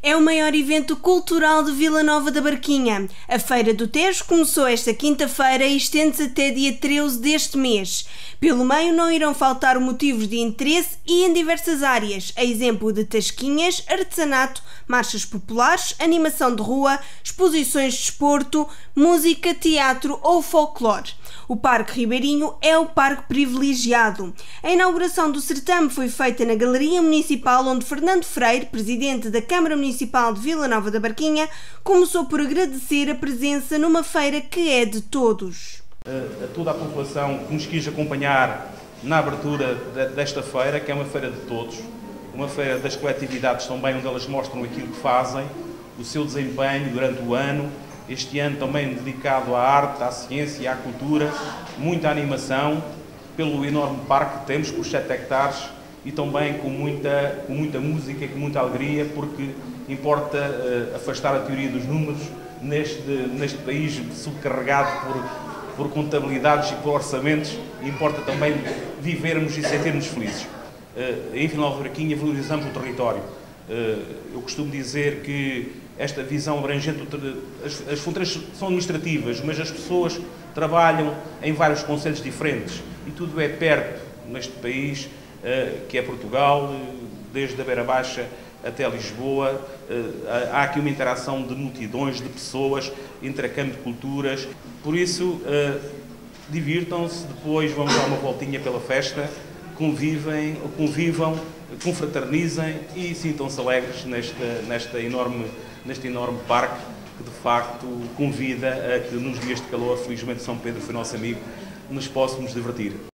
É o maior evento cultural de Vila Nova da Barquinha. A Feira do Tejo começou esta quinta-feira e estende-se até dia 13 deste mês. Pelo meio não irão faltar motivos de interesse e em diversas áreas, a exemplo de tasquinhas, artesanato, marchas populares, animação de rua, exposições de desporto, música, teatro ou folclore. O Parque Ribeirinho é o parque privilegiado. A inauguração do certame foi feita na Galeria Municipal, onde Fernando Freire, presidente da Câmara Municipal de Vila Nova da Barquinha, começou por agradecer a presença numa feira que é de todos. A toda a população que nos quis acompanhar na abertura desta feira, que é uma feira de todos, uma feira das coletividades também, onde elas mostram aquilo que fazem, o seu desempenho durante o ano. Este ano também dedicado à arte, à ciência e à cultura, muita animação, pelo enorme parque que temos, por 7 hectares, e também com muita música e com muita alegria, porque importa afastar a teoria dos números neste país subcarregado por contabilidades e por orçamentos. Importa também vivermos e sentirmos felizes. Em Vila Nova da Barquinha valorizamos o território. Eu costumo dizer que esta visão abrangente, as fronteiras são administrativas, mas as pessoas trabalham em vários concelhos diferentes e tudo é perto neste país, que é Portugal, desde a Beira Baixa até Lisboa. Há aqui uma interação de multidões, de pessoas, intercâmbio de culturas. Por isso, divirtam-se, depois vão dar uma voltinha pela festa, convivam, confraternizem e sintam-se alegres neste enorme parque que, de facto, convida a que nos dias de calor, felizmente São Pedro foi nosso amigo, nos possamos divertir.